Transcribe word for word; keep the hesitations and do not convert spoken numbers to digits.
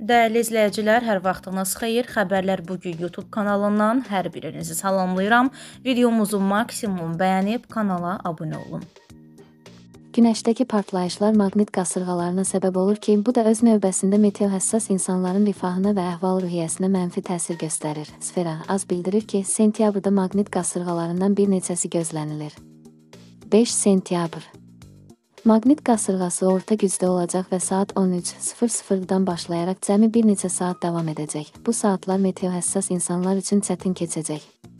Dəyərli izləyicilər, hər vaxtınız xeyir. Xəbərlər bugün YouTube kanalından hər birinizi salamlayıram. Videomuzu maksimum bəyənib kanala abunə olun. Günəşdəki partlayışlar maqnit qasırğalarına səbəb olur ki, bu da öz növbəsində meteohəssas insanların rifahına və əhval-ruhiyyəsinə mənfi təsir göstərir. Sfera az bildirir ki, sentyabrda maqnit qasırğalarından bir neçəsi gözlənilir. beş sentyabr. Maqnit qasırğası orta gücdə olacaq və saat on üç sıfır sıfırdan başlayaraq cəmi bir neçə saat davam edəcək. Bu saatlar meteohəssas insanlar üçün çətin keçəcək.